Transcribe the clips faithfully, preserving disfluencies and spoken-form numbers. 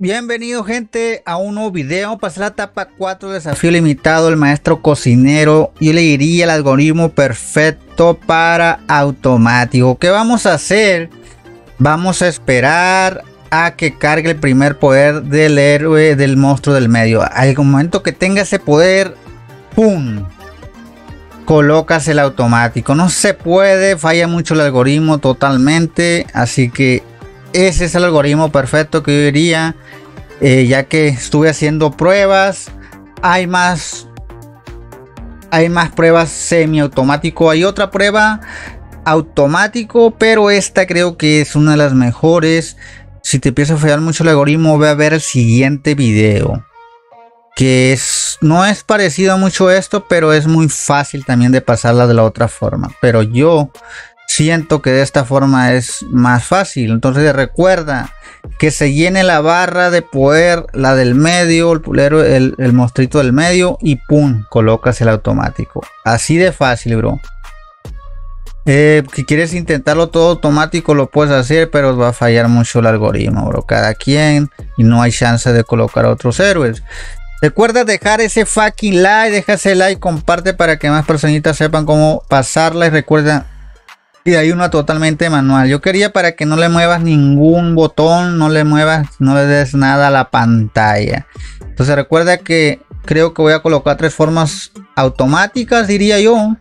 Bienvenido gente a un nuevo video. Pasé la etapa cuatro, desafío limitado, el maestro cocinero. Yo le diría el algoritmo perfecto para automático. ¿Qué vamos a hacer? Vamos a esperar a que cargue el primer poder del héroe del monstruo del medio. Al momento que tenga ese poder, ¡pum!, colocas el automático. No se puede, falla mucho el algoritmo totalmente, así que ese es el algoritmo perfecto que yo diría, eh, ya que estuve haciendo pruebas. Hay más, hay más pruebas semiautomático. Hay otra prueba automático, pero esta creo que es una de las mejores. Si te empieza a fallar mucho el algoritmo, ve a ver el siguiente video, que es, no es parecido mucho a esto, pero es muy fácil también de pasarla de la otra forma. Pero yo siento que de esta forma es más fácil. Entonces recuerda que se llene la barra de poder, la del medio, el pulero, el, el monstruito del medio, y pum, colocas el automático. Así de fácil, bro. Eh, si quieres intentarlo todo automático, lo puedes hacer, pero va a fallar mucho el algoritmo, bro. Cada quien, y no hay chance de colocar a otros héroes. Recuerda dejar ese fucking like, deja ese like, comparte para que más personitas sepan cómo pasarla. Y recuerda, y hay una totalmente manual. Yo quería para que no le muevas ningún botón, no le muevas, no le des nada a la pantalla. Entonces recuerda que creo que voy a colocar tres formas automáticas, diría yo,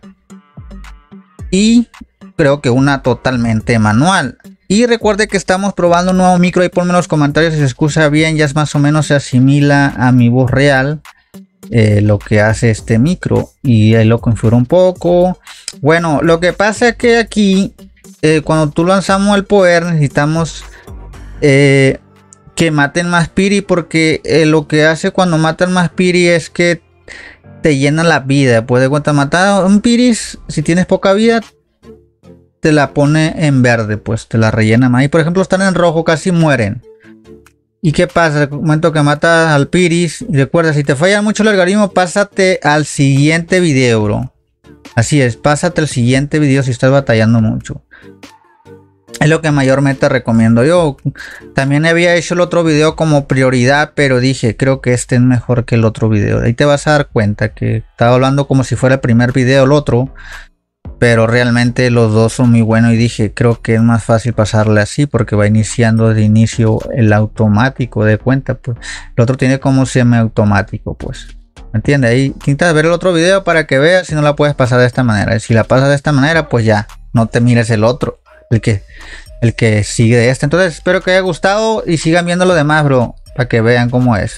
y creo que una totalmente manual. Y recuerde que estamos probando un nuevo micro. Ahí ponme en los comentarios si se escucha bien. Ya es más o menos se asimila a mi voz real, eh, lo que hace este micro, y ahí lo configuro un poco. Bueno, lo que pasa es que aquí eh, cuando tú lanzamos el poder necesitamos eh, que maten más piri, porque eh, lo que hace cuando matan más piri es que te llena la vida. Puedes cuenta matar un piris, si tienes poca vida te la pone en verde, pues te la rellena más. Y por ejemplo están en rojo, casi mueren. ¿Y qué pasa? El momento que matas al piris, y recuerda, si te falla mucho el algoritmo, pásate al siguiente video, bro. Así es, pásate al siguiente video si estás batallando mucho. Es lo que mayormente recomiendo yo. También había hecho el otro video como prioridad, pero dije, creo que este es mejor que el otro video. Ahí te vas a dar cuenta que estaba hablando como si fuera el primer video el otro, pero realmente los dos son muy buenos. Y dije, creo que es más fácil pasarle así, porque va iniciando de inicio el automático de cuenta. Pues el otro tiene como semiautomático, pues. ¿Me entiendes? Ahí intenta ver el otro video para que veas si no la puedes pasar de esta manera. Y si la pasas de esta manera, pues ya, no te mires el otro, el que, el que sigue de este. Entonces espero que haya gustado y sigan viendo lo demás, bro, para que vean cómo es.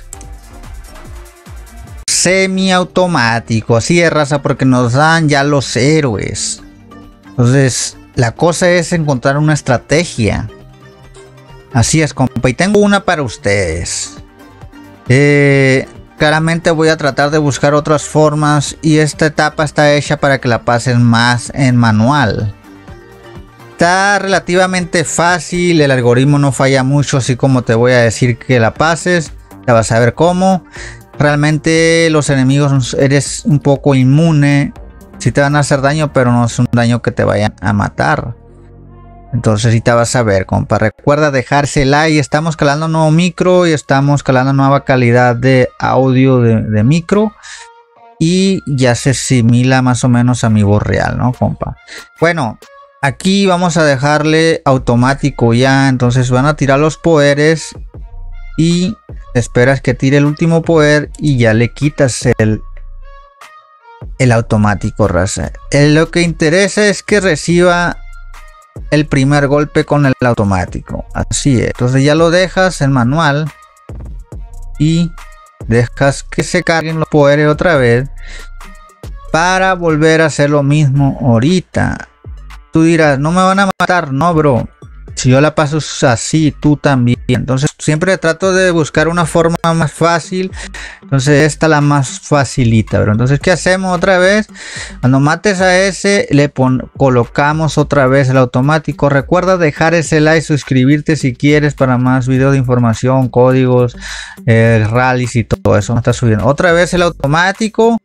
Semiautomático, así de raza, porque nos dan ya los héroes. Entonces la cosa es encontrar una estrategia. Así es, compa, y tengo una para ustedes. Eh, claramente voy a tratar de buscar otras formas, y esta etapa está hecha para que la pasen más en manual. Está relativamente fácil, el algoritmo no falla mucho, así como te voy a decir que la pases, ya vas a ver cómo. Realmente los enemigos eres un poco inmune, si te van a hacer daño, pero no es un daño que te vayan a matar. Entonces sí te vas a ver, compa. Recuerda dejarse like. Estamos calando un nuevo micro y estamos calando nueva calidad de audio de, de micro, y ya se asimila más o menos a mi voz real, ¿no, compa? Bueno, aquí vamos a dejarle automático ya. Entonces van a tirar los poderes y esperas que tire el último poder y ya le quitas el el automático, raza. El, lo que interesa es que reciba el primer golpe con el automático. Así es. Entonces ya lo dejas en manual y dejas que se carguen los poderes otra vez para volver a hacer lo mismo ahorita. Tú dirás, no me van a matar. No, bro. Si yo la paso así, tú también. Entonces siempre trato de buscar una forma más fácil. Entonces esta la más facilita, bro. Entonces, ¿qué hacemos otra vez? Cuando mates a ese, le pon colocamos otra vez el automático. Recuerda dejar ese like, suscribirte si quieres para más videos de información, códigos, eh, rallies y todo eso. Está subiendo otra vez el automático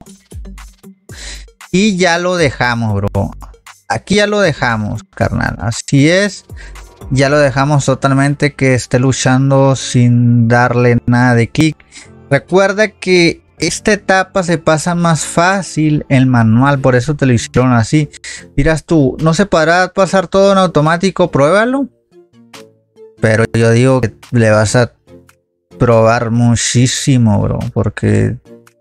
y ya lo dejamos, bro. Aquí ya lo dejamos, carnal. Así es. ya lo dejamos totalmente que esté luchando sin darle nada de kick. Recuerda que esta etapa se pasa más fácil en manual, por eso te lo hicieron así. Dirás tú, ¿no se podrá pasar todo en automático? Pruébalo. Pero yo digo que le vas a probar muchísimo, bro, porque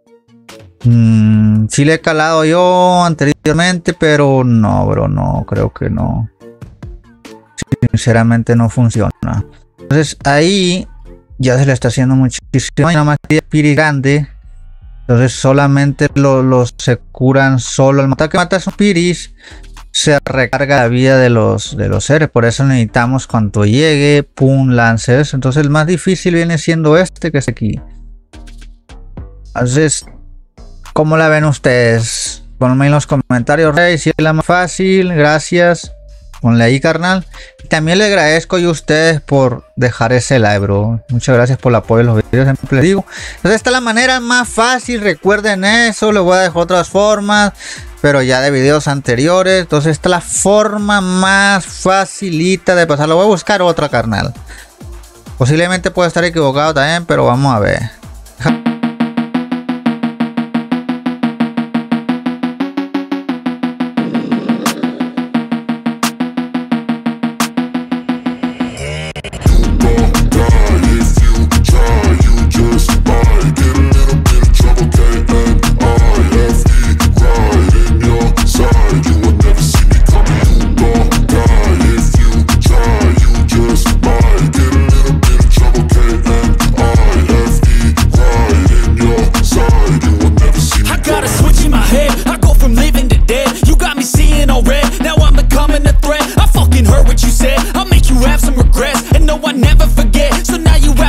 mmm, sí le he calado yo anteriormente, pero no, bro, no, creo que no. Sinceramente no funciona. Entonces ahí ya se le está haciendo muchísimo. Y nada más que Piri grande. Entonces solamente los lo se curan solo. Al matar que matas un Piris, se recarga la vida de los de los seres. Por eso necesitamos cuando llegue, pum, lance eso. Entonces el más difícil viene siendo este que es aquí. Entonces, ¿cómo la ven ustedes? Ponme en los comentarios, Rey, si es la más fácil. Gracias. Ponle ahí, carnal. Y también le agradezco yo a ustedes por dejar ese like, bro. Muchas gracias por el apoyo de los videos, siempre les digo. Entonces esta es la manera más fácil, recuerden eso. Les voy a dejar otras formas, pero ya de videos anteriores. Entonces esta es la forma más facilita de pasarlo. Voy a buscar otra, carnal. Posiblemente pueda estar equivocado también, pero vamos a ver.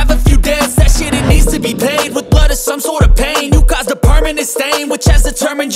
Some sort of pain, you caused a permanent stain, which has determined